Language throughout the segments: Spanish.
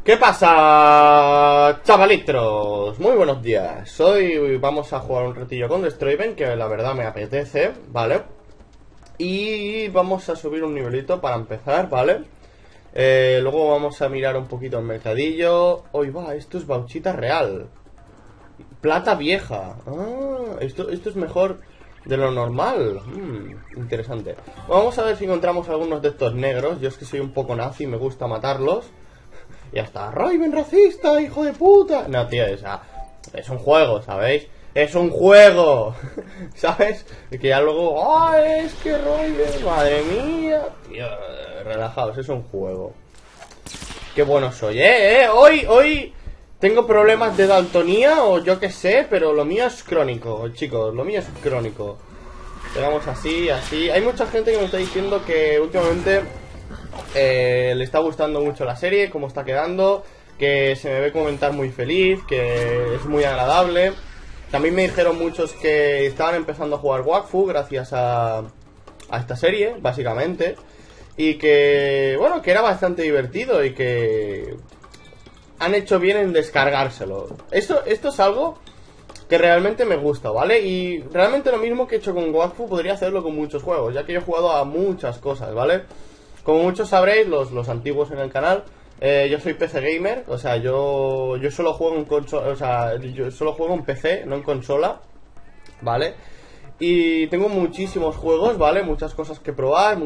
¿Qué pasa, chavalitros? Muy buenos días. Hoy vamos a jugar un ratillo con Destroyven, que la verdad me apetece, ¿vale? Y vamos a subir un nivelito para empezar, ¿vale? Luego vamos a mirar un poquito el mercadillo. Hoy va, esto es bauxita real. Plata vieja. Ah, esto es mejor de lo normal. Interesante. Vamos a ver si encontramos algunos de estos negros. Yo es que soy un poco nazi y me gusta matarlos. Y hasta Raven racista, hijo de puta. No, tío, es un juego, ¿sabéis? Es un juego, ¿sabes? Y que ya luego, es que Raven, madre mía. Tío, relajaos, es un juego. Qué bueno soy, Hoy tengo problemas de daltonía o yo qué sé, pero lo mío es crónico, chicos, lo mío es crónico. Pegamos así, así. Hay mucha gente que me está diciendo que últimamente le está gustando mucho la serie, cómo está quedando, que se me ve comentar muy feliz, que es muy agradable. También me dijeron muchos que estaban empezando a jugar Wakfu gracias a esta serie, básicamente. Y que, bueno, que era bastante divertido y que han hecho bien en descargárselo. Esto es algo que realmente me gusta, ¿vale? Y realmente lo mismo que he hecho con Wakfu podría hacerlo con muchos juegos, ya que yo he jugado a muchas cosas, ¿vale? Como muchos sabréis, los antiguos en el canal, yo soy PC gamer, o sea, yo solo juego en consola, o sea, yo solo juego en PC, no en consola, ¿vale? Y tengo muchísimos juegos, ¿vale? Muchas cosas que probar,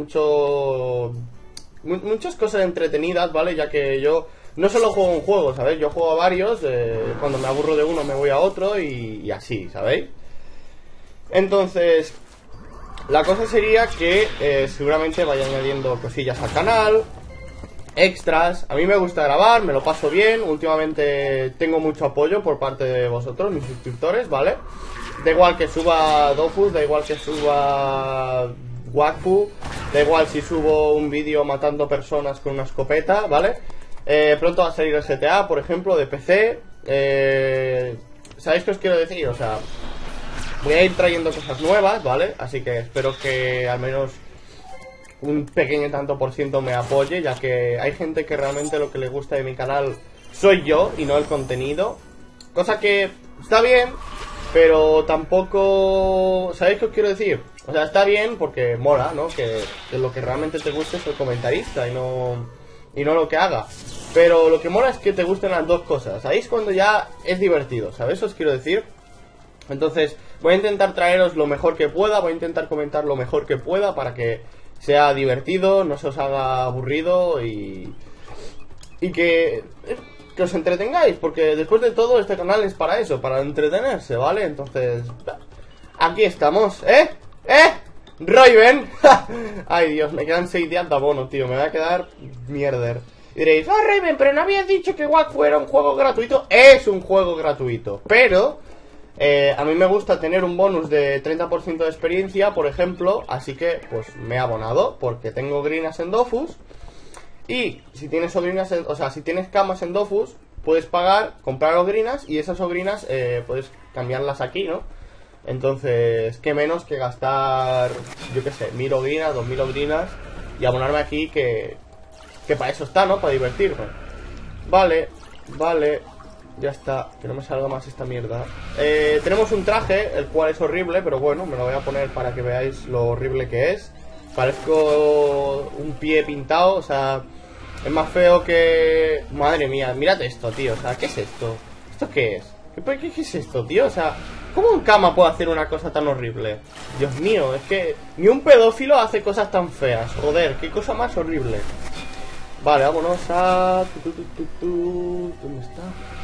muchas cosas entretenidas, ¿vale? Ya que yo no solo juego un juego, ¿sabéis? Yo juego a varios, cuando me aburro de uno me voy a otro y así, ¿sabéis? Entonces, la cosa sería que seguramente vaya añadiendo cosillas al canal, extras. A mí me gusta grabar, me lo paso bien. Últimamente tengo mucho apoyo por parte de vosotros, mis suscriptores, ¿vale? Da igual que suba Dofus, da igual que suba Wakfu, da igual si subo un vídeo matando personas con una escopeta, ¿vale? Pronto va a salir el GTA, por ejemplo, de PC. ¿Sabéis qué os quiero decir? O sea, voy a ir trayendo cosas nuevas, ¿vale? Así que espero que al menos un pequeño tanto por ciento me apoye, ya que hay gente que realmente lo que le gusta de mi canal soy yo y no el contenido. Cosa que está bien, pero tampoco... ¿Sabéis qué os quiero decir? O sea, está bien porque mola, ¿no? Que lo que realmente te guste es el comentarista y no lo que haga. Pero lo que mola es que te gusten las dos cosas. ¿Sabéis? Cuando ya es divertido, ¿sabéis? Os quiero decir. Entonces, voy a intentar traeros lo mejor que pueda, voy a intentar comentar lo mejor que pueda para que sea divertido, no se os haga aburrido y que os entretengáis, porque después de todo este canal es para eso, para entretenerse, ¿vale? Entonces, aquí estamos, Raven. Ay, Dios, me quedan 6 días de abono, tío, me va a quedar mierder. Y diréis, Raven, pero no habías dicho que Wakfu era un juego gratuito. Es un juego gratuito, pero a mí me gusta tener un bonus de 30% de experiencia, por ejemplo. Así que, pues, me he abonado porque tengo grinas en Dofus. Y si tienes ogrinas, o sea, si tienes camas en Dofus, puedes pagar, comprar ogrinas. Y esas ogrinas puedes cambiarlas aquí, ¿no? Entonces, qué menos que gastar, yo qué sé, 1000 ogrinas, 2000 ogrinas y abonarme aquí, que para eso está, ¿no? Para divertirme. Vale. Ya está, que no me salga más esta mierda. Tenemos un traje, el cual es horrible, pero bueno, me lo voy a poner para que veáis lo horrible que es. Parezco un pie pintado, o sea, es más feo que... Madre mía, mírate esto, tío, o sea, ¿qué es esto? ¿Esto qué es? ¿Qué es esto, tío? O sea, ¿cómo un Kama puede hacer una cosa tan horrible? Dios mío, es que ni un pedófilo hace cosas tan feas. Joder, qué cosa más horrible. Vale, vámonos a... ¿Dónde está?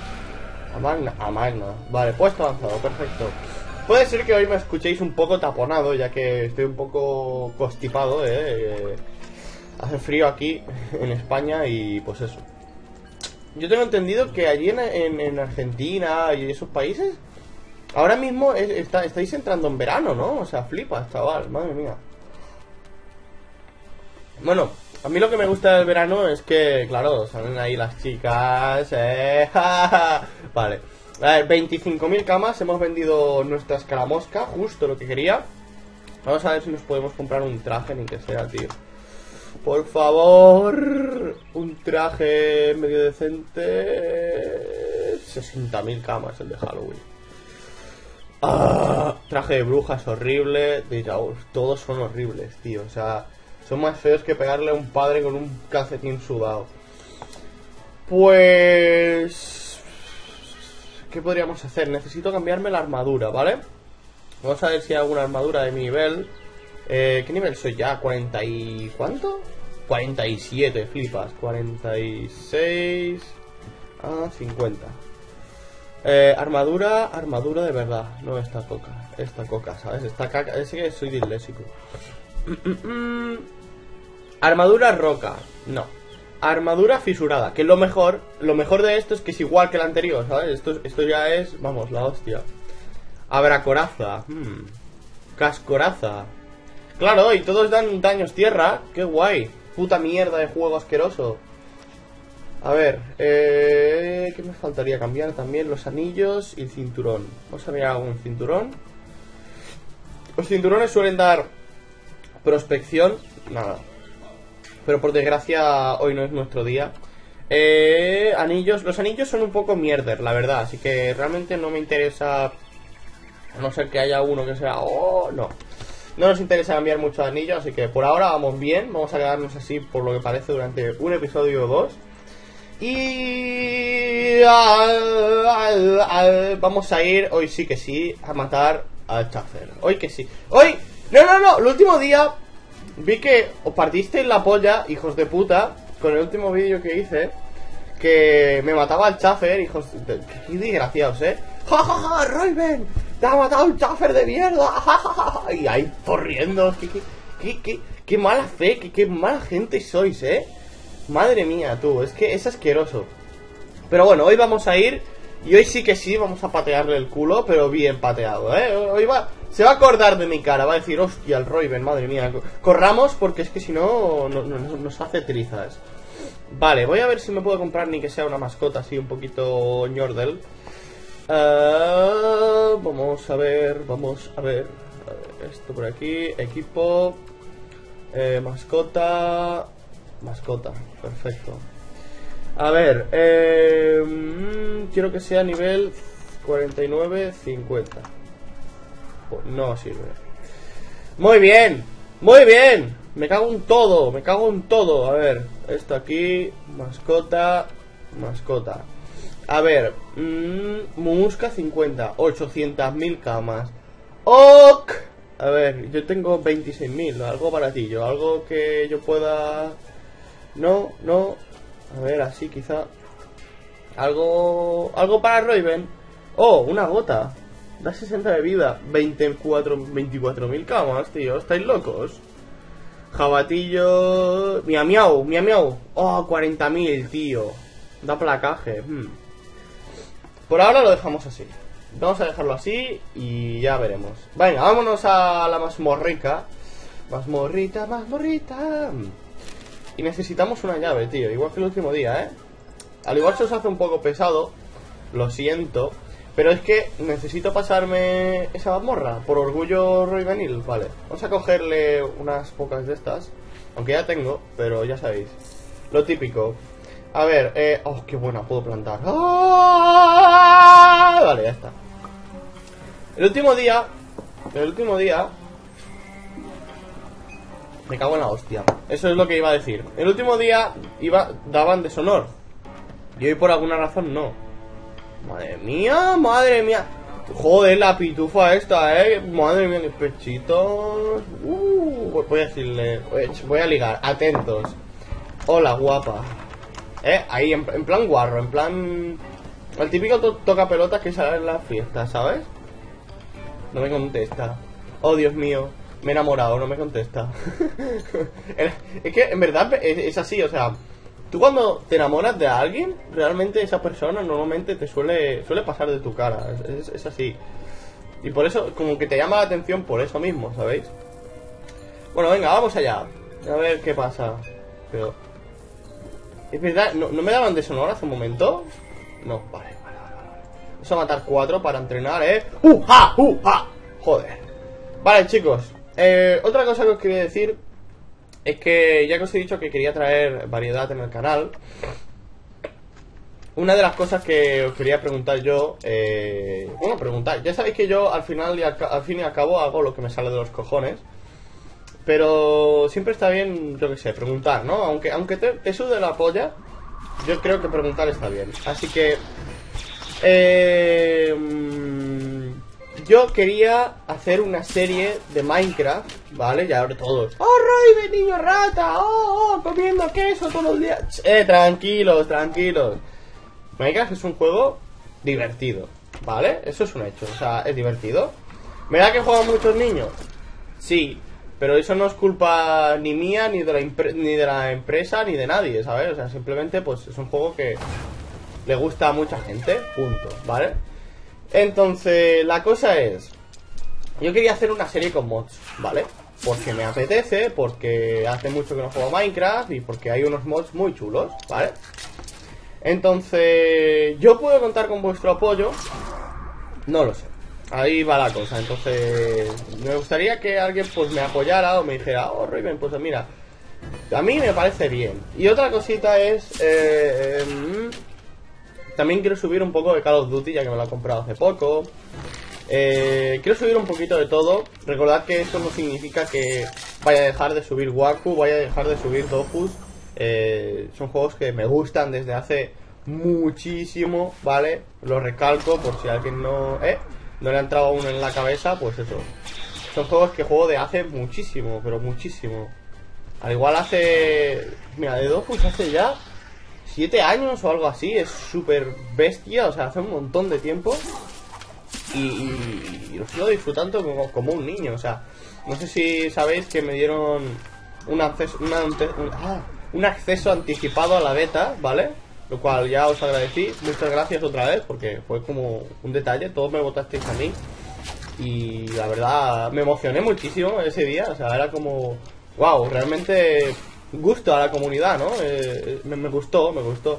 A Magna. Vale, puesto avanzado, perfecto. Puede ser que hoy me escuchéis un poco taponado, ya que estoy un poco constipado, hace frío aquí en España y pues eso. Yo tengo entendido que allí en Argentina y esos países ahora mismo estáis entrando en verano, ¿no? O sea, flipas, chaval, madre mía. Bueno, a mí lo que me gusta del verano es que, claro, salen ahí las chicas, Vale, a ver, 25.000 camas, hemos vendido nuestra escaramosca, justo lo que quería. Vamos a ver si nos podemos comprar un traje, ni que sea, tío. Por favor. Un traje medio decente. 60.000 camas el de Halloween. Traje de brujas horrible. Todos son horribles, tío. O sea, son más feos que pegarle a un padre con un calcetín sudado. Pues... ¿qué podríamos hacer? Necesito cambiarme la armadura, ¿vale? Vamos a ver si hay alguna armadura de mi nivel. ¿Qué nivel soy ya? ¿40 y cuánto? 47, flipas. 46... 50. Armadura de verdad. No esta coca, ¿sabes? Esta caca, es que soy disléxico. Armadura roca. No. Armadura fisurada, que es lo mejor de esto es que es igual que el anterior, ¿sabes? Esto ya es, vamos, la hostia. Abracoraza. Cascoraza. Claro, y todos dan daños tierra. Qué guay. Puta mierda de juego asqueroso. A ver, ¿qué me faltaría cambiar también? Los anillos y el cinturón. Vamos a mirar algún cinturón. Los cinturones suelen dar prospección. Nada. Pero por desgracia hoy no es nuestro día. Anillos. Los anillos son un poco mierder, la verdad. Así que realmente no me interesa. A no ser que haya uno que sea... oh, no. No nos interesa cambiar mucho de anillos. Así que por ahora vamos bien. Vamos a quedarnos así por lo que parece durante un episodio o dos. Y... vamos a ir, hoy sí que sí, a matar al Chaffer. Hoy que sí. Hoy... No. El último día... vi que os partisteis la polla, hijos de puta, con el último vídeo que hice, que me mataba el Chaffer, hijos de... qué desgraciados, ¡ja, ja, ja! ¡Raven! ¡Te ha matado un Chaffer de mierda! ¡Ja, ja, ja! Y ahí corriendo. ¡Qué mala fe! ¡Qué mala gente sois, Madre mía, tú, es que es asqueroso. Pero bueno, hoy vamos a ir. Y hoy sí que sí, vamos a patearle el culo, pero bien pateado, Hoy se va a acordar de mi cara, va a decir, hostia, el Raven, madre mía. Corramos porque es que si no, nos hace trizas. Vale, voy a ver si me puedo comprar ni que sea una mascota así un poquito ñordel. Vamos a ver. Esto por aquí, equipo, mascota, perfecto. A ver, quiero que sea nivel 49-50. Pues no sirve. Muy bien. Me cago en todo. A ver, esto aquí, mascota. A ver, Mumusca 50, 800.000 camas. Ok. A ver, yo tengo 26.000, algo baratillo, algo que yo pueda... No. A ver, así quizá. Algo para Raven. Oh, una gota. Da 60 de vida. 24.000 camas, tío. ¿Estáis locos? Jabatillo. Miau miau. Oh, 40.000, tío. Da placaje. Por ahora lo dejamos así. Vamos a dejarlo así y ya veremos. Venga, vámonos a la mazmorrica. Mazmorrita. Y necesitamos una llave, tío. Igual que el último día, Al igual se os hace un poco pesado. Lo siento. Pero es que necesito pasarme esa mazmorra. Por orgullo Ravenil. Vale. Vamos a cogerle unas pocas de estas. Aunque ya tengo, pero ya sabéis. Lo típico. A ver, oh, qué buena, puedo plantar. ¡Ah! Vale, ya está. El último día. Me cago en la hostia. Eso es lo que iba a decir. El último día daban deshonor. Y hoy por alguna razón no. Madre mía. Joder, la pitufa esta, Madre mía, mis pechitos. Voy a decirle. Voy a ligar, atentos. Hola, guapa. Ahí, en plan guarro, en plan... el típico toca pelotas que sale en la fiesta, ¿sabes? No me contesta. Oh, Dios mío. Me he enamorado, no me contesta. Es que en verdad es así, o sea, tú cuando te enamoras de alguien, realmente esa persona normalmente te suele pasar de tu cara. Es así. Y por eso, como que te llama la atención por eso mismo, ¿sabéis? Bueno, venga, vamos allá. A ver qué pasa. Pero... es verdad, ¿no me daban deshonor hace un momento? No, vale. Vamos a matar 4 para entrenar, ¡Ja! Joder. Vale, chicos. Otra cosa que os quería decir es que ya que os he dicho que quería traer variedad en el canal, una de las cosas que os quería preguntar yo, bueno, preguntar, ya sabéis que yo al final al fin y al cabo hago lo que me sale de los cojones, pero siempre está bien, yo que sé, preguntar, ¿no? Aunque te sude la polla, yo creo que preguntar está bien. Así que yo quería hacer una serie de Minecraft, ¿vale? Ya ahora todos, ¡oh, Roy, niño rata! ¡Oh, comiendo queso todos los días! Tranquilos, tranquilos. Minecraft es un juego divertido, ¿vale? Eso es un hecho, o sea, es divertido. ¿Verdad que juegan muchos niños? Sí, pero eso no es culpa ni mía, ni de la empresa, ni de nadie, ¿sabes? O sea, simplemente pues es un juego que le gusta a mucha gente, punto, ¿vale? Entonces, la cosa es, yo quería hacer una serie con mods, ¿vale? Porque me apetece, porque hace mucho que no juego Minecraft y porque hay unos mods muy chulos, ¿vale? Entonces, ¿yo puedo contar con vuestro apoyo? No lo sé. Ahí va la cosa. Entonces, me gustaría que alguien pues me apoyara o me dijera, oh, Raven, pues mira, a mí me parece bien. Y otra cosita es, también quiero subir un poco de Call of Duty, ya que me lo he comprado hace poco. Quiero subir un poquito de todo. Recordad que esto no significa que vaya a dejar de subir Waku, vaya a dejar de subir Dofus. Son juegos que me gustan desde hace muchísimo, ¿vale? Lo recalco por si alguien no le ha entrado aún en la cabeza, pues eso. Son juegos que juego de hace muchísimo, pero muchísimo. Al igual hace... Mira, de Dofus hace ya 7 años o algo así. Es súper bestia, o sea, hace un montón de tiempo. Y lo sigo disfrutando como un niño, o sea. No sé si sabéis que me dieron un acceso anticipado a la beta, ¿vale? Lo cual ya os agradecí. Muchas gracias otra vez, porque fue como un detalle. Todos me votasteis a mí. Y la verdad, me emocioné muchísimo ese día. O sea, era como... wow, realmente gusto a la comunidad, ¿no? Me gustó, me gustó.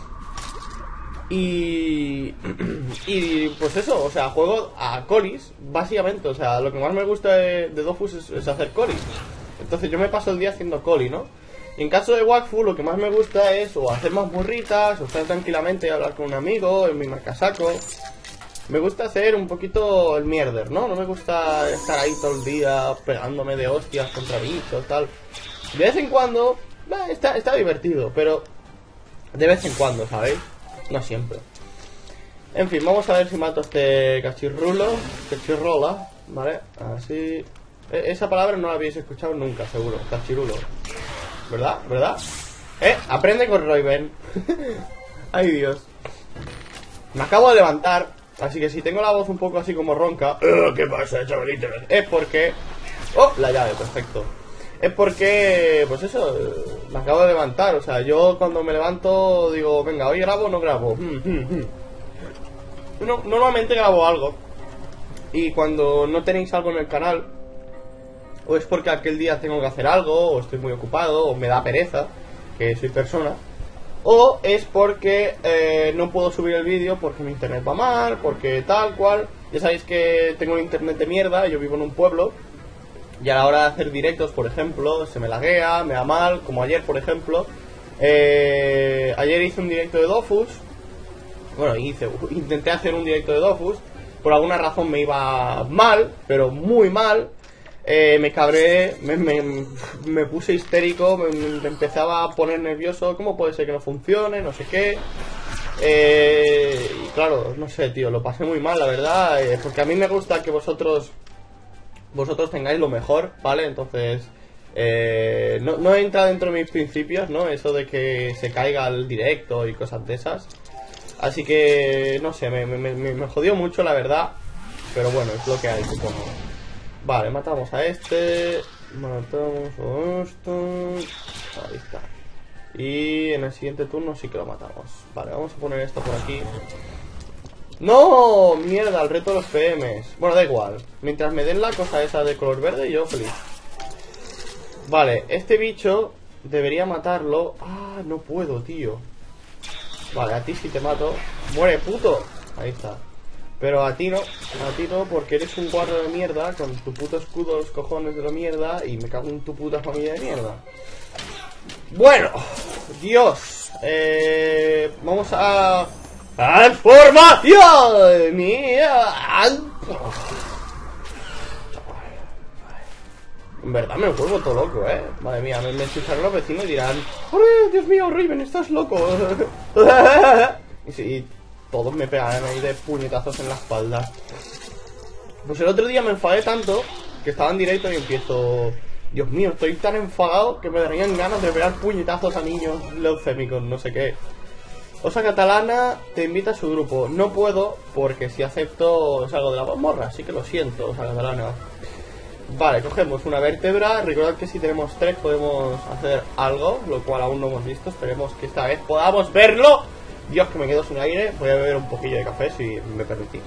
Y pues eso, o sea, juego a colis, básicamente. O sea, lo que más me gusta de Dofus es hacer colis. Entonces yo me paso el día haciendo coli, ¿no? Y en caso de Wakfu, lo que más me gusta es o hacer más burritas, o estar tranquilamente y hablar con un amigo en mi marcasaco. Me gusta hacer un poquito el mierder, ¿no? No me gusta estar ahí todo el día pegándome de hostias contra bichos, tal. De vez en cuando, está divertido, pero de vez en cuando, ¿sabéis? No siempre. En fin, vamos a ver si mato a este cachirrola, ¿vale? Así. Esa palabra no la habéis escuchado nunca, seguro. Cachirulo. ¿Verdad? ¿Verdad? Aprende con Raven. Ay, Dios. Me acabo de levantar, así que si tengo la voz un poco así como ronca. ¿Qué pasa, chavalito? Es porque... oh, la llave, perfecto. Es porque, pues eso, me acabo de levantar. O sea, yo cuando me levanto digo, venga, hoy grabo o no grabo. Normalmente grabo algo. Y cuando no tenéis algo en el canal, o es porque aquel día tengo que hacer algo, o estoy muy ocupado, o me da pereza, que soy persona, o es porque no puedo subir el vídeo porque mi internet va mal, porque tal cual. Ya sabéis que tengo un internet de mierda, yo vivo en un pueblo. Y a la hora de hacer directos, por ejemplo, se me laguea, me da mal, como ayer, por ejemplo. Ayer hice un directo de Dofus. Bueno, intenté hacer un directo de Dofus. Por alguna razón me iba mal, pero muy mal. Me cabré, me puse histérico, me empezaba a poner nervioso. ¿Cómo puede ser que no funcione? No sé qué. Y claro, no sé, tío, lo pasé muy mal, la verdad. Porque a mí me gusta que vosotros tengáis lo mejor, ¿vale? Entonces, no entra dentro de mis principios, ¿no? Eso de que se caiga el directo y cosas de esas. Así que, no sé, me jodió mucho, la verdad. Pero bueno, es lo que hay, supongo. Vale, matamos a este. Matamos a esto. Ahí está. Y en el siguiente turno sí que lo matamos. Vale, vamos a poner esto por aquí. ¡No! Mierda, el reto de los PMs. Bueno, da igual. Mientras me den la cosa esa de color verde, yo feliz. Vale, este bicho debería matarlo. Ah, no puedo, tío. Vale, a ti sí te mato. ¡Muere, puto! Ahí está. Pero a ti no, porque eres un guarro de mierda con tu puto escudo, los cojones de la mierda, y me cago en tu puta familia de mierda. Bueno, Dios, vamos a... ¡Transformación! En verdad me vuelvo todo loco, madre mía, me escucharán los vecinos y dirán: ¡ay, Dios mío, Raven, estás loco! Y todos me pegarán ahí de puñetazos en la espalda. Pues el otro día me enfadé tanto que estaba en directo y empiezo: Dios mío, estoy tan enfadado que me darían ganas de pegar puñetazos a niños leucémicos, no sé qué. Osa Catalana te invita a su grupo. No puedo, porque si acepto salgo de la mazmorra, así que lo siento, Osa Catalana. Vale, cogemos una vértebra. Recordad que si tenemos 3 podemos hacer algo, lo cual aún no hemos visto. Esperemos que esta vez podamos verlo. Dios, que me quedo sin aire. Voy a beber un poquillo de café, si me permitís.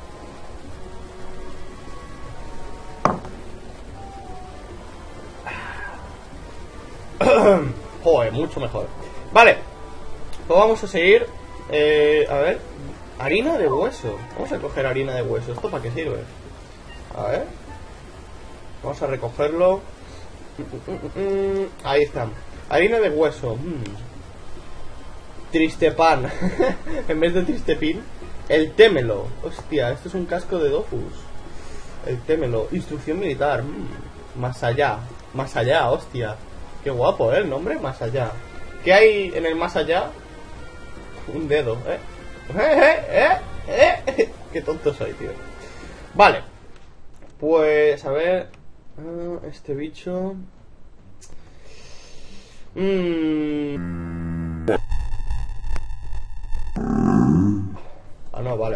Joder, mucho mejor. Vale, pues vamos a seguir. A ver, harina de hueso. Vamos a coger harina de hueso. ¿Esto para qué sirve? A ver, vamos a recogerlo. Ahí está. Harina de hueso. Triste pan. En vez de triste pin. El témelo. Hostia, esto es un casco de Dofus. El témelo. Instrucción militar. Más allá. Más allá, hostia. Qué guapo, el nombre. Más allá. ¿Qué hay en el más allá? Un dedo, Qué tonto soy, tío. Vale. Pues, a ver. Este bicho. Ah, no, vale.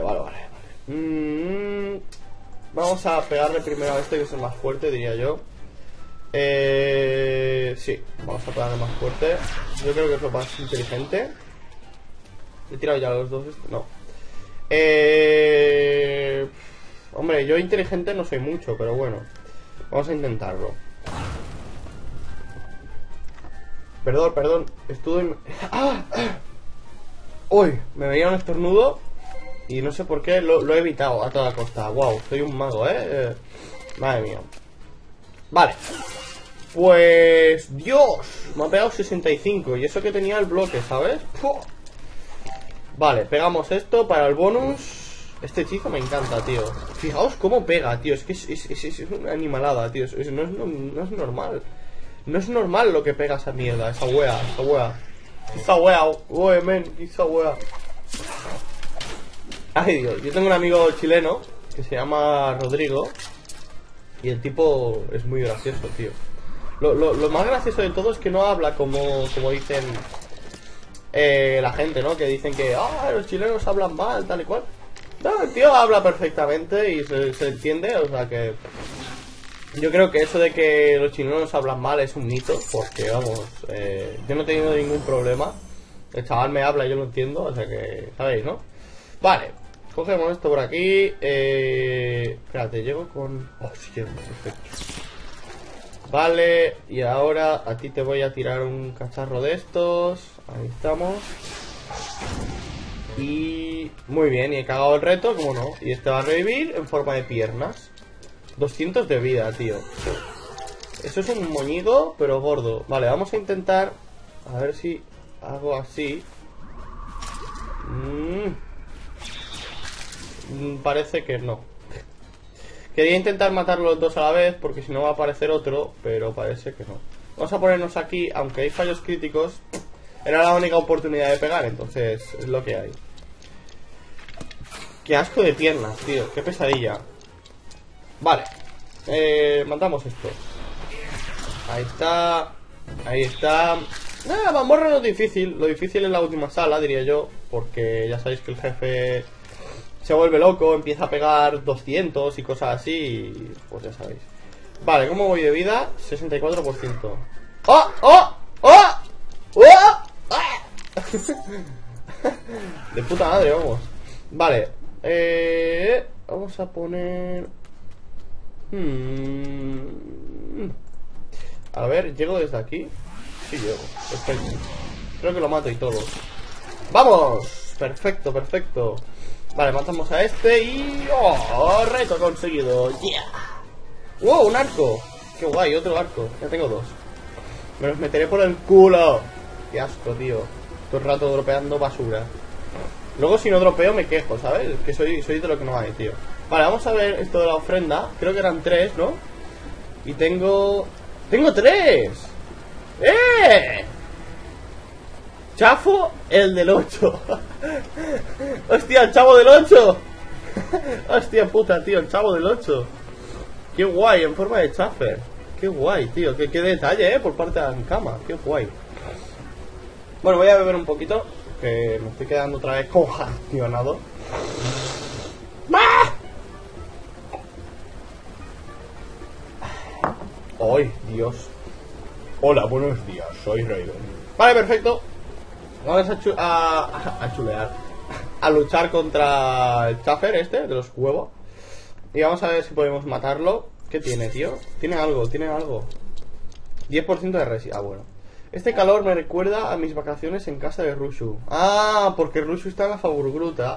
Vamos a pegarle primero a este, que es el más fuerte, diría yo. Sí, vamos a pegarle más fuerte. Yo creo que es lo más inteligente. He tirado ya los dos. No. Hombre, yo inteligente no soy mucho, pero bueno. Vamos a intentarlo. Perdón. Estuve... ¡Ah! Uy, me veía un estornudo y no sé por qué lo he evitado a toda costa. Wow, soy un mago, madre mía. Vale. Pues... ¡Dios! Me ha pegado 65. Y eso que tenía el bloque, ¿sabes? ¡Puh! Vale, pegamos esto para el bonus. Este hechizo me encanta, tío. Fijaos cómo pega, tío. Es que es una animalada, tío. No es normal. No es normal lo que pega esa mierda. Esa wea. Oye, men, esa wea. Ay, Dios. Yo tengo un amigo chileno que se llama Rodrigo. Y el tipo es muy gracioso, tío. Lo más gracioso de todo es que no habla como dicen la gente, ¿no? Que dicen que los chilenos hablan mal, tal y cual. No, el tío habla perfectamente y se entiende, o sea que... Yo creo que eso de que los chilenos hablan mal es un mito, porque vamos, yo no he tenido ningún problema. El chaval me habla y yo lo entiendo, o sea que... ¿Sabéis, no? Vale, cogemos esto por aquí. Espérate, llego con... Oh, sí, perfecto. Vale, y ahora a ti te voy a tirar un cacharro de estos. Ahí estamos. Y... muy bien, y he cagado el reto, como no. Y este va a revivir en forma de piernas. 200 de vida, tío. Eso es un moñigo, pero gordo. Vale, vamos a intentar... A ver si hago así. Parece que no. Quería intentar matar los dos a la vez, porque si no va a aparecer otro, pero parece que no. Vamos a ponernos aquí, aunque hay fallos críticos. Era la única oportunidad de pegar, entonces es lo que hay. Qué asco de piernas, tío, qué pesadilla. Vale, matamos esto. Ahí está. Ahí está. La mazmorra no es difícil. Lo difícil es la última sala, diría yo. Porque ya sabéis que el jefe se vuelve loco, empieza a pegar 200 y cosas así, y pues ya sabéis. Vale, ¿cómo voy de vida? 64%. ¡Oh! ¡Oh! ¡Oh! ¡Oh! ¡Ah! De puta madre, vamos. Vale, vamos a poner... A ver, ¿llego desde aquí? Sí, llego, perfecto. Creo que lo mato y todo. ¡Vamos! Perfecto, perfecto. Vale, matamos a este y... ¡Oh! Reto conseguido. ¡Yeah! ¡Wow! Un arco. ¡Qué guay! Otro arco. Ya tengo 2. Me los meteré por el culo. ¡Qué asco, tío! Todo el rato dropeando basura. Luego si no dropeo me quejo, ¿sabes? Que soy de lo que no hay, tío. Vale, vamos a ver esto de la ofrenda. Creo que eran 3, ¿no? Y tengo... ¡Tengo 3! ¡Eh! Chafo, el del 8. Hostia, el chavo del 8. Hostia puta, tío, el chavo del 8. Qué guay, en forma de chafer. Qué guay, tío, qué detalle, por parte de la cama. Qué guay. Bueno, voy a beber un poquito, que me estoy quedando otra vez congestionado. ¡Ay, Dios! Hola, buenos días, soy Raven. Vale, perfecto. Vamos a chulear. A luchar contra el chafer este, de los huevos. Y vamos a ver si podemos matarlo. ¿Qué tiene, tío? Tiene algo, 10% de resi. Ah, bueno. Este calor me recuerda a mis vacaciones en casa de Rushu. Ah, porque Rushu está en la Faburgruta.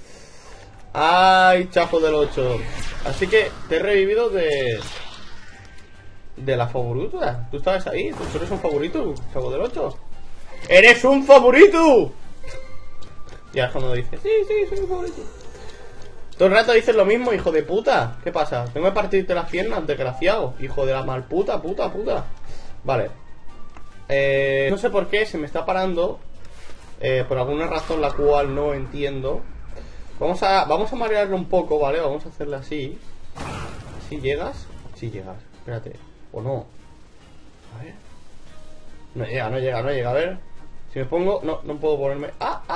Ay, chafo del 8. Así que te he revivido de la Faburgruta. ¿Tú estabas ahí? ¿Tú eres un favorito, chafo del 8? ¡Eres un favorito! Y ahora cuando dice, sí, soy un favorito. Todo el rato dices lo mismo, hijo de puta. ¿Qué pasa? Tengo que partirte las piernas, desgraciado. Hijo de la mal puta. Vale. No sé por qué se me está parando. Por alguna razón la cual no entiendo. Vamos a marearlo un poco, ¿vale? Vamos a hacerle así. ¿Sí llegas? Sí llegas. Espérate. ¿O no? A ver. No llega. A ver. Si me pongo... No puedo ponerme...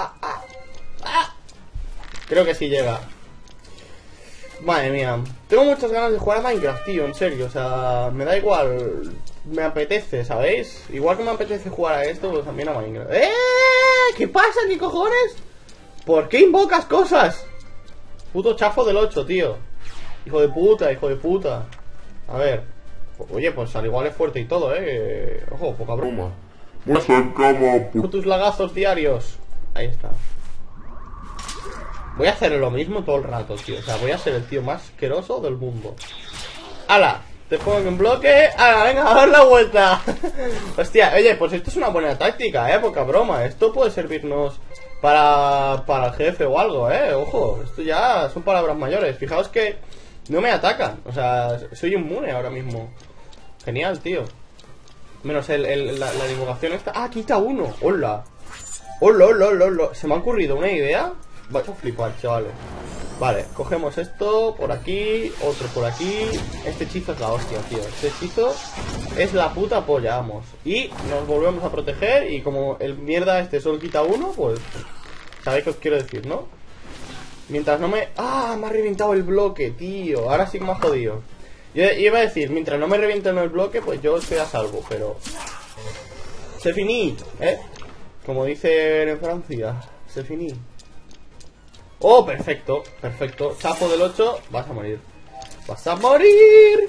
Creo que sí llega. Madre mía. Tengo muchas ganas de jugar a Minecraft, tío. En serio, o sea... Me da igual... Me apetece, ¿sabéis? Igual que me apetece jugar a esto, pues también a Minecraft. ¿Qué pasa? ¿Qué cojones? ¿Por qué invocas cosas? Puto chafo del 8, tío. Hijo de puta. A ver. Oye, pues al igual es fuerte y todo, Ojo, poca broma. Con tus lagazos diarios. Ahí está. Voy a hacer lo mismo todo el rato, tío. O sea, voy a ser el tío más asqueroso del mundo. ¡Hala! Te pongo en bloque. ¡Hala! Venga, a dar la vuelta. Hostia, oye, pues esto es una buena táctica, poca broma. Esto puede servirnos para el jefe o algo, Ojo, esto ya son palabras mayores. Fijaos que no me atacan. O sea, soy inmune ahora mismo. Genial, tío. Menos la divulgación esta. ¡Ah, quita uno! ¡Hola! ¡Hola! ¿Se me ha ocurrido una idea? Vais a flipar, chavales. Vale, cogemos esto por aquí, otro por aquí. Este hechizo es la hostia, tío. Este hechizo es la puta polla, vamos. Y nos volvemos a proteger. Y como el mierda este solo quita uno, pues sabéis qué os quiero decir, ¿no? Mientras no me... ¡Ah! Me ha reventado el bloque, tío. Ahora sí que me ha jodido. Yo iba a decir, mientras no me revienten el bloque, pues yo estoy a salvo, pero... ¡C'est fini! Como dicen en Francia. ¡C'est fini! ¡Oh, perfecto! Chapo del 8, vas a morir. ¡Vas a morir!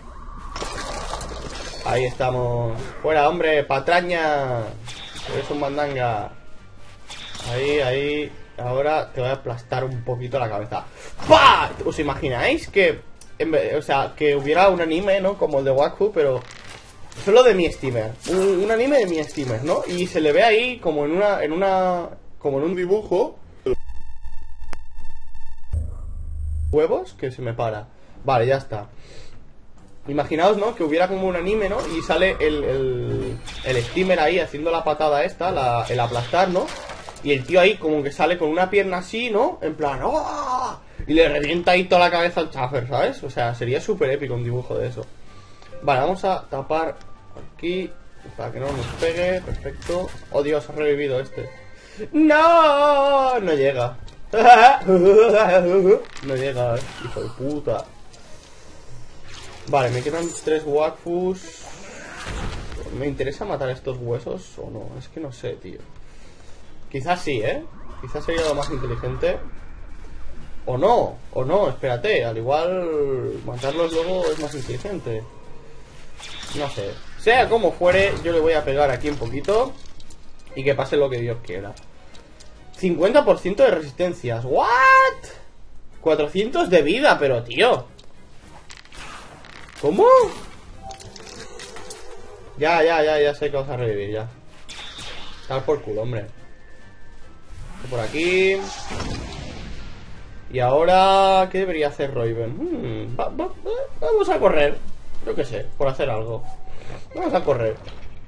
Ahí estamos. ¡Fuera, hombre! ¡Patraña! Eres un mandanga. Ahí. Ahora te voy a aplastar un poquito la cabeza. ¡Pah! ¿Os imagináis que... o sea, que hubiera un anime, ¿no? Como el de Wakfu, pero... solo de mi steamer. Un anime de mi steamer, ¿no? Y se le ve ahí como en un dibujo... huevos que se me para. Vale, ya está. Imaginaos, ¿no? Que hubiera como un anime, ¿no? Y sale el steamer ahí haciendo la patada esta, el aplastar, ¿no? Y el tío ahí como que sale con una pierna así, ¿no? En plan, ¡oh! Y le revienta ahí toda la cabeza al chafer, ¿sabes? O sea, sería súper épico un dibujo de eso. Vale, vamos a tapar aquí para que no nos pegue. Perfecto. Oh, Dios, ha revivido este. ¡No! No llega. No llega, hijo de puta. Vale, me quedan 3 Wakfus. ¿Me interesa matar estos huesos o no? Es que no sé, tío. Quizás sí, quizás sería lo más inteligente. O no, espérate. Al igual matarlos luego es más inteligente. No sé. Sea como fuere, yo le voy a pegar aquí un poquito y que pase lo que Dios quiera. 50% de resistencias. ¿What? 400 de vida, pero tío. ¿Cómo? Ya sé que vas a revivir, ya. Tal por culo, hombre. Por aquí. Y ahora, ¿qué debería hacer Royven? Vamos a correr. Yo qué sé, por hacer algo. Vamos a correr.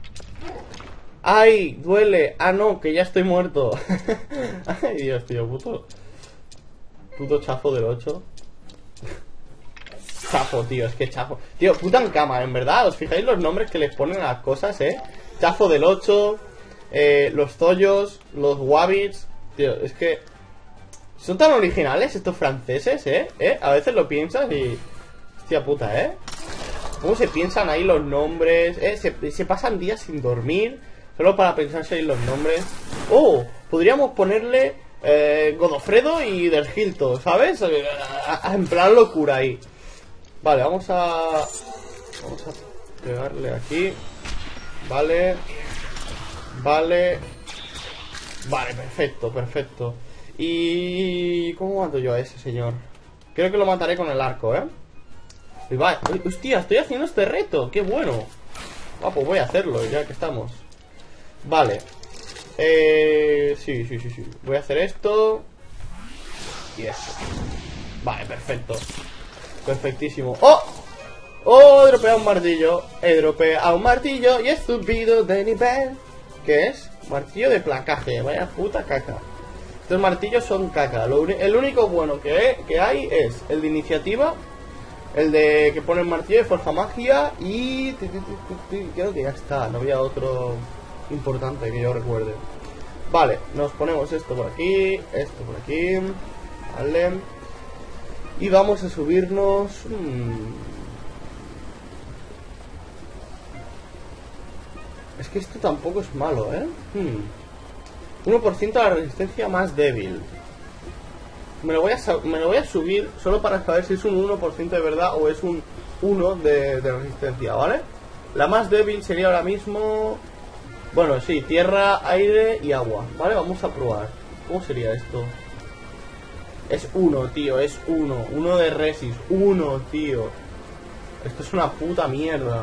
¡Ay! Duele. Ah, no, que ya estoy muerto. Ay, Dios, tío, puto chafo del 8. Chafo, tío, es que chafo. Tío, puta en cama, en verdad. ¿Os fijáis los nombres que les ponen a las cosas, Chafo del 8, los Zollos, los Wabbits. Tío, es que son tan originales estos franceses, A veces lo piensas y... Hostia puta, ¿Cómo se piensan ahí los nombres? Se pasan días sin dormir solo para pensarse ahí los nombres. Oh, podríamos ponerle Godofredo y Del Hilton, ¿sabes? En plan locura ahí. Vale, vamos a pegarle aquí. Vale, perfecto. ¿Y cómo mato yo a ese señor? Creo que lo mataré con el arco, Y va, hostia, estoy haciendo este reto, qué bueno. Pues voy a hacerlo, ya que estamos. Vale. Sí. Voy a hacer esto y esto. Vale, perfecto. Perfectísimo. ¡Oh! ¡Oh! He dropeado un martillo. He dropeado un martillo y he subido de nivel. ¿Qué es? Martillo de placaje. Vaya puta caca. Estos martillos son caca. El único bueno que hay es el de iniciativa, el de que pone el martillo de fuerza magia y... creo que ya está. No había otro importante que yo recuerde. Vale, nos ponemos esto por aquí, esto por aquí. Vale. Y vamos a subirnos... Es que esto tampoco es malo, 1% de la resistencia más débil. Me lo voy a subir solo para saber si es un 1% de verdad o es un 1 de resistencia, ¿vale? La más débil sería ahora mismo... Bueno, sí, tierra, aire y agua, ¿vale? Vamos a probar. ¿Cómo sería esto? Es 1, tío, es 1. 1 de resis, 1, tío. Esto es una puta mierda.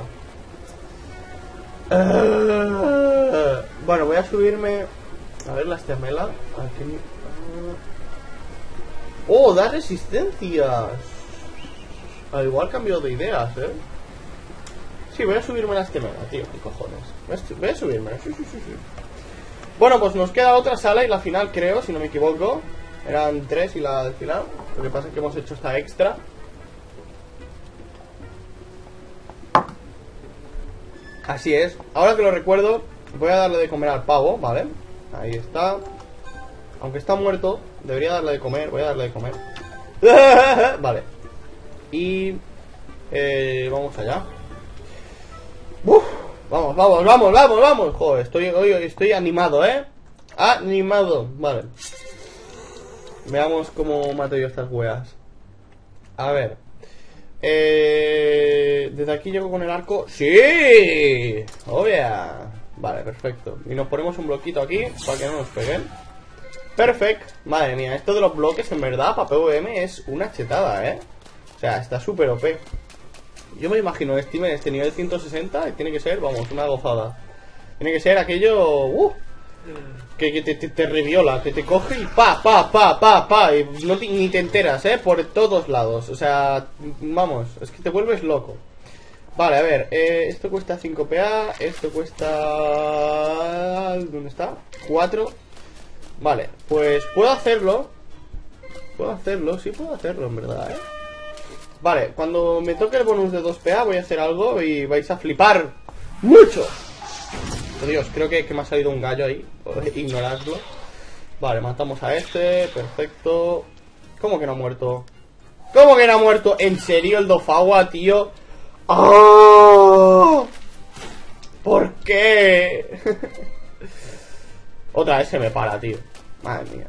Bueno, voy a subirme... A ver las gemelas. Aquí... ¡Oh, da resistencias! Al igual cambio de ideas, Sí, voy a subirme las gemelas, tío. ¿Qué cojones? Voy a subirme. Sí. Bueno, pues nos queda otra sala y la final, creo, si no me equivoco. Eran 3 y la del final. Lo que pasa es que hemos hecho esta extra. Así es. Ahora que lo recuerdo, voy a darle de comer al pavo, ¿vale? Ahí está. Aunque está muerto, debería darle de comer. Voy a darle de comer. Vale. Y... vamos allá. Vamos. Joder, estoy animado, Animado. Vale. Veamos cómo mato yo estas weas. A ver. Desde aquí llego con el arco. ¡Sí! ¡Obvia! Vale, perfecto. Y nos ponemos un bloquito aquí para que no nos peguen. Perfecto. Madre mía, esto de los bloques en verdad para PvM es una chetada, O sea, está súper OP. Yo me imagino Steam en este nivel 160 y tiene que ser, vamos, una gozada. Tiene que ser aquello... que te reviola, que te coge y pa y no ni te enteras, por todos lados. O sea, vamos, es que te vuelves loco. Vale, a ver, esto cuesta 5 PA, esto cuesta... ¿Dónde está? 4. Vale, pues puedo hacerlo. Sí puedo hacerlo en verdad, Vale, cuando me toque el bonus de 2 PA voy a hacer algo y vais a flipar mucho. Oh, Dios, creo que me ha salido un gallo ahí. Ignoradlo. Vale, matamos a este. Perfecto. ¿Cómo que no ha muerto? ¿Cómo que no ha muerto? ¿En serio el Dofagua, tío? ¡Oh! ¿Por qué? Otra vez se me para, tío. Madre mía.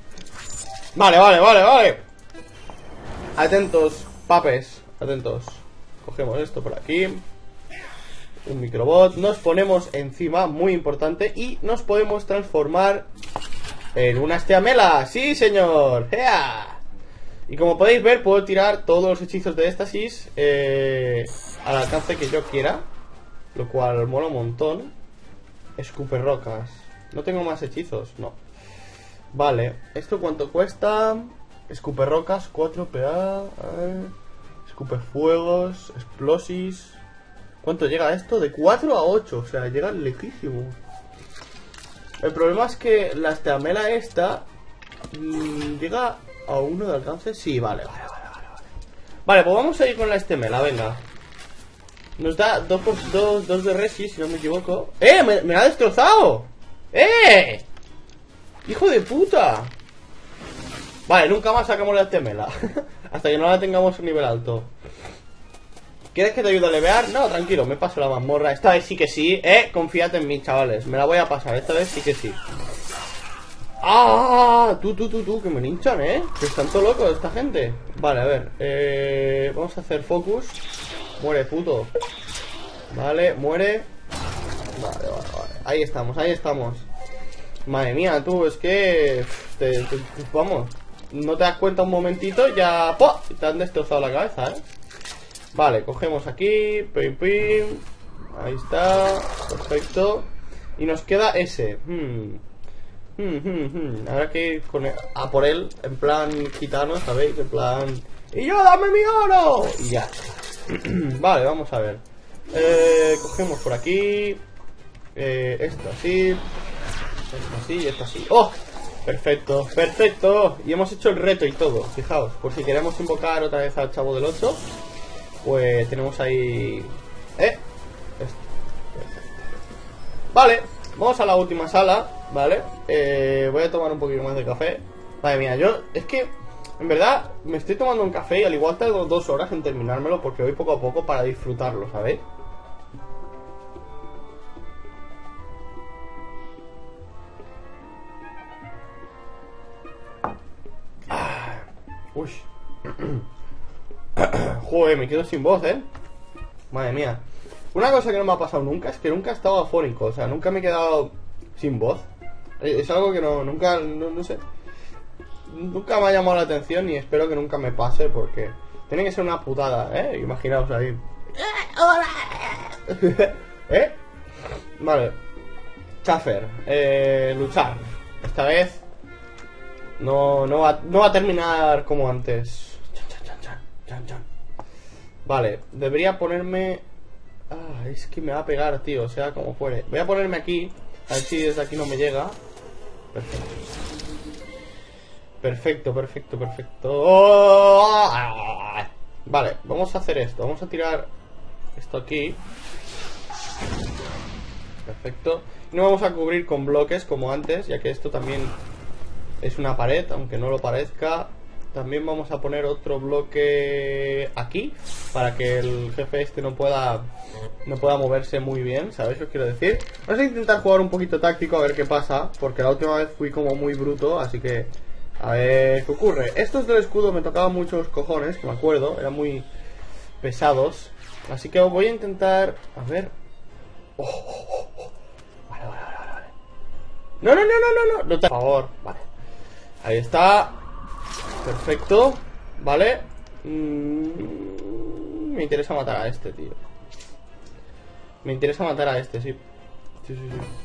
Vale. Atentos, papes. Atentos. Cogemos esto por aquí. Un microbot. Nos ponemos encima, muy importante. Y nos podemos transformar En una esteamela. ¡Sí, señor! ¡Ea! Y como podéis ver, puedo tirar todos los hechizos de éxtasis al alcance que yo quiera, lo cual mola un montón. Escupe rocas. No tengo más hechizos, no. Vale, ¿esto cuánto cuesta? Escupe rocas, 4 PA. Escupe fuegos, explosis. ¿Cuánto llega esto? De 4 a 8, o sea, llega lejísimo. El problema es que la esteamela esta llega a 1 de alcance. Sí, vale. Vale, pues vamos a ir con la esteamela, venga. Nos da 2 de resi, si no me equivoco. ¡Me la ha destrozado! ¡Hijo de puta! Vale, nunca más sacamos la esteamela. Hasta que no la tengamos a un nivel alto. ¿Quieres que te ayude a levear? No, tranquilo, me paso la mazmorra. Esta vez sí que sí, confíate en mí, chavales. Me la voy a pasar, esta vez sí que sí. ¡Ah! Tú, que me hinchan, que están todos locos esta gente. Vale, a ver, vamos a hacer focus. Muere, puto. Vale, muere. Vale. Ahí estamos. Madre mía, tú, es que... vamos, no te das cuenta un momentito, ya... ¡Pum! Te han destrozado la cabeza, Vale, cogemos aquí. Pim. Ahí está. Perfecto. Y nos queda ese. Habrá que ir a por él. En plan gitano, ¿sabéis? En plan... ¡Y yo, dame mi oro! Y ya. Vale, vamos a ver. Cogemos por aquí. Esto así. Esto así y esto así. ¡Oh! Perfecto. Y hemos hecho el reto y todo. Fijaos, por si queremos invocar otra vez al chavo del 8, pues tenemos ahí... Esto. Vale, vamos a la última sala. Vale, voy a tomar un poquito más de café. Madre mía, yo... Es que, en verdad, me estoy tomando un café y al igual tardo 2 horas en terminármelo, porque voy poco a poco para disfrutarlo, ¿sabéis? Uy. Joder, me quedo sin voz, Madre mía. Una cosa que no me ha pasado nunca es que nunca he estado afónico. O sea, nunca me he quedado sin voz. Es algo que nunca, no sé. Nunca me ha llamado la atención y espero que nunca me pase, porque tiene que ser una putada, Imaginaos ahí. Vale. Chaffer. Luchar. Esta vez no va a terminar como antes. Vale, debería ponerme... es que me va a pegar, tío, o sea, como fuere. Voy a ponerme aquí, a ver si desde aquí no me llega. Perfecto. ¡Oh! Vale, vamos a hacer esto. Vamos a tirar esto aquí. Perfecto. Y no vamos a cubrir con bloques como antes, ya que esto también es una pared, aunque no lo parezca. También vamos a poner otro bloque aquí, para que el jefe este no pueda moverse muy bien, ¿sabéis lo que quiero decir? Vamos a intentar jugar un poquito táctico a ver qué pasa, porque la última vez fui como muy bruto, así que a ver qué ocurre. Estos del escudo me tocaban mucho los cojones, que me acuerdo, eran muy pesados, así que voy a intentar... A ver... Vale. No, por favor, vale. Ahí está. Perfecto. Vale. Me interesa matar a este, tío. Me interesa matar a este, sí. Sí.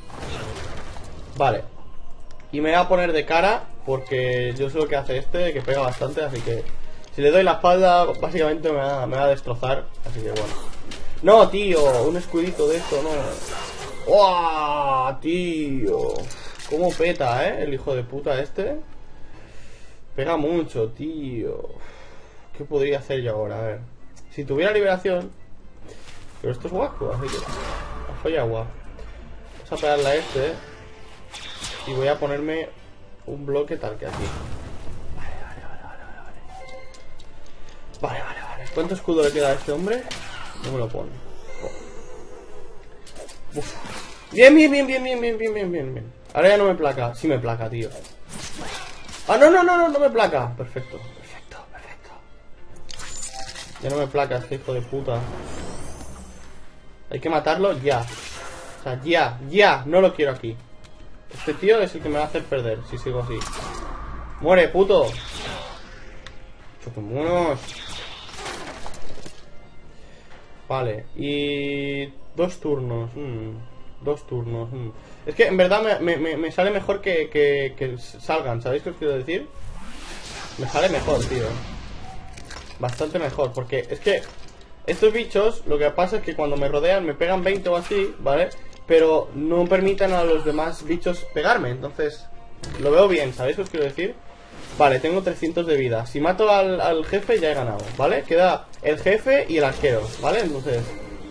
Vale. Y me voy a poner de cara, porque yo sé lo que hace este, que pega bastante, así que si le doy la espalda, básicamente me va a destrozar. Así que bueno. No, tío, un escudito de esto, no. ¡Wow, tío! ¿Cómo peta, el hijo de puta este? Pega mucho, tío. ¿Qué podría hacer yo ahora? A ver. Si tuviera liberación. Pero esto es guapo, así que... Soy agua. Vamos a pegarle a este. Y voy a ponerme un bloque tal que aquí. Vale. ¿Cuánto escudo le queda a este hombre? No me lo pone. Uf. Bien. Ahora ya no me placa. Sí me placa, tío. Ah, no me placa. Perfecto. Ya no me placa este hijo de puta. Hay que matarlo ya. O sea, ya. No lo quiero aquí. Este tío es el que me va a hacer perder si sigo así. ¡Muere, puto! ¡Chocomonos! Vale, y... 2 turnos. 2 turnos. Es que en verdad me sale mejor que salgan, ¿sabéis qué os quiero decir? Me sale mejor, tío. Bastante mejor, porque es que estos bichos, lo que pasa es que cuando me rodean me pegan 20 o así, ¿vale? Pero no permiten a los demás bichos pegarme, entonces lo veo bien, ¿sabéis qué os quiero decir? Vale, tengo 300 de vida. Si mato al jefe ya he ganado, ¿vale? Queda el jefe y el arquero, ¿vale? Entonces...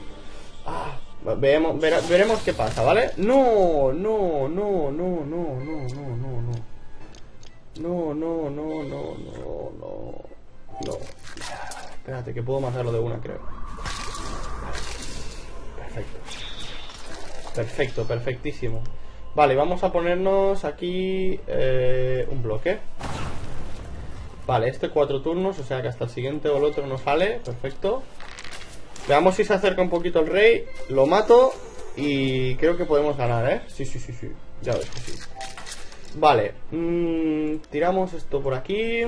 veremos qué pasa, ¿vale? No. Espérate, que puedo matarlo de una, creo. Perfecto, perfectísimo. Vale, vamos a ponernos aquí un bloque. Vale, este 4 turnos, o sea que hasta el siguiente o el otro nos sale. Perfecto. Veamos si se acerca un poquito el rey. Lo mato y creo que podemos ganar, ¿eh? Sí. Ya ves que sí. Vale, tiramos esto por aquí.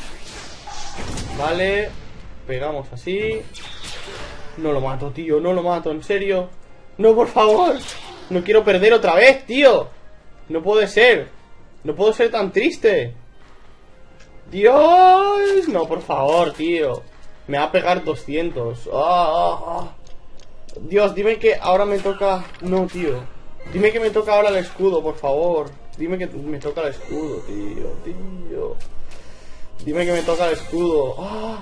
Vale, pegamos así. No lo mato, tío, no lo mato, en serio. No, por favor. No quiero perder otra vez, tío. No puede ser. No puedo ser tan triste. Dios. No, por favor, tío. Me va a pegar 200. Dios, dime que ahora me toca... No, tío. Dime que me toca ahora el escudo, por favor. Dime que me toca el escudo, tío. Dime que me toca el escudo.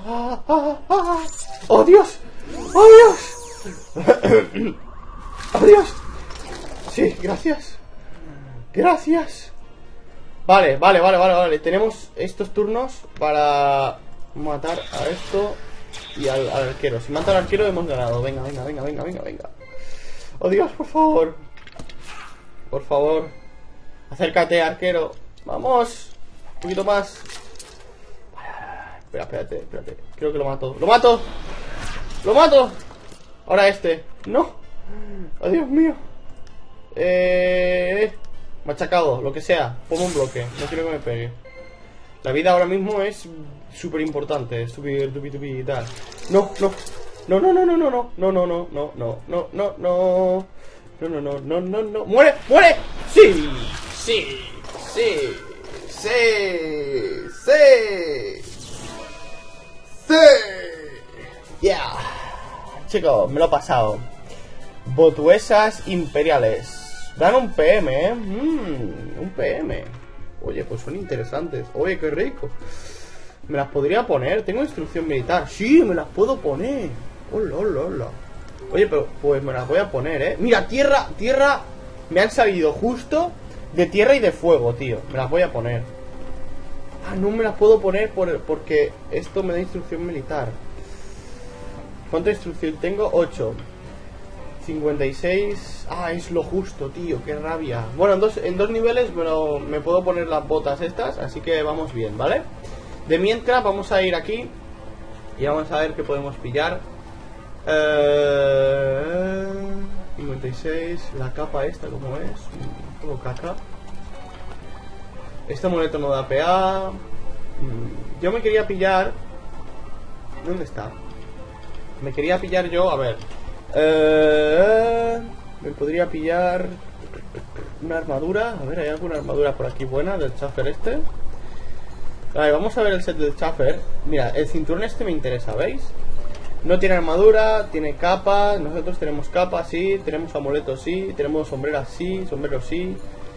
¡Oh, Dios! ¡Oh, Dios! ¡Oh, Dios! Sí, gracias. Gracias. Vale. Tenemos estos turnos para matar a esto y al arquero. Si mata al arquero hemos ganado. Venga. ¡Oh, Dios, por favor! Por favor. Acércate, arquero. ¡Vamos! Un poquito más. Espérate. Creo que lo mato. ¡Lo mato! Ahora este. ¡No! ¡Oh, Dios mío! Machacado, lo que sea. Pongo un bloque. No quiero que me pegue. La vida ahora mismo es súper importante. Tupi y tal. No. ¡Muere! ¡Sí! ¡Yeah! Chicos, me lo he pasado. Botuesas imperiales. Dan un PM, ¿eh? Un PM. Oye, pues son interesantes. Oye, qué rico. Me las podría poner. Tengo instrucción militar. Sí, me las puedo poner. Hola. Oye, pero pues me las voy a poner, ¿eh? Mira, tierra. Me han salido justo de tierra y de fuego, tío. Me las voy a poner. No me las puedo poner porque esto me da instrucción militar. ¿Cuánta instrucción tengo? 8. 56. Es lo justo, tío, qué rabia. Bueno, en dos niveles me puedo poner las botas estas, así que vamos bien, ¿vale? De mientras vamos a ir aquí y vamos a ver qué podemos pillar. 56. La capa esta, ¿cómo es? Todo caca. Este amuleto no da PA. Yo me quería pillar... ¿Dónde está? Me quería pillar yo, a ver... me podría pillar una armadura. A ver, ¿hay alguna armadura por aquí buena del Chaffer este? Vale, vamos a ver el set del Chaffer. Mira, el cinturón este me interesa, ¿veis? No tiene armadura, tiene capa. Nosotros tenemos capa, sí. Tenemos amuletos, sí. Tenemos sombreras, sí. Sombreros, sí.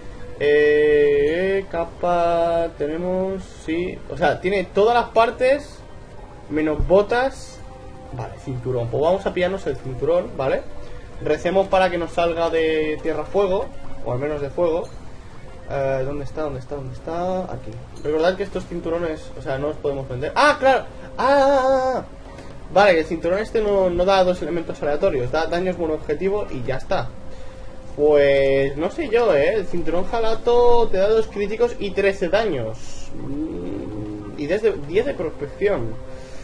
Capa tenemos, sí. O sea, tiene todas las partes menos botas. Vale, cinturón. Pues vamos a pillarnos el cinturón, ¿vale? Recemos para que nos salga de tierra-fuego, o al menos de fuego. ¿Dónde está? Aquí. Recordad que estos cinturones, o sea, no los podemos vender. ¡Ah, claro! Vale, el cinturón este no da 2 elementos aleatorios. Da daños monoobjetivo y ya está. Pues no sé yo, el cinturón jalato te da 2 críticos y 13 daños. Y desde 10 de prospección.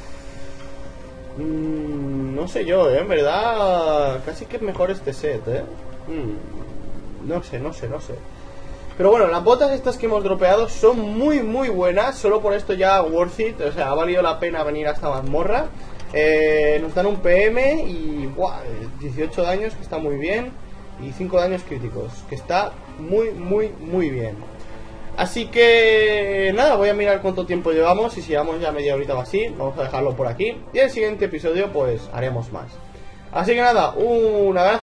No sé yo, en verdad casi que es mejor este set, No sé. Pero bueno, las botas estas que hemos dropeado son muy buenas. Solo por esto ya worth it. O sea, ha valido la pena venir a esta mazmorra. Nos dan un PM y 18 daños, que está muy bien. Y 5 daños críticos, que está muy bien. Así que nada, voy a mirar cuánto tiempo llevamos. Y si llevamos ya media horita o así, vamos a dejarlo por aquí. Y en el siguiente episodio pues haremos más. Así que nada, un abrazo.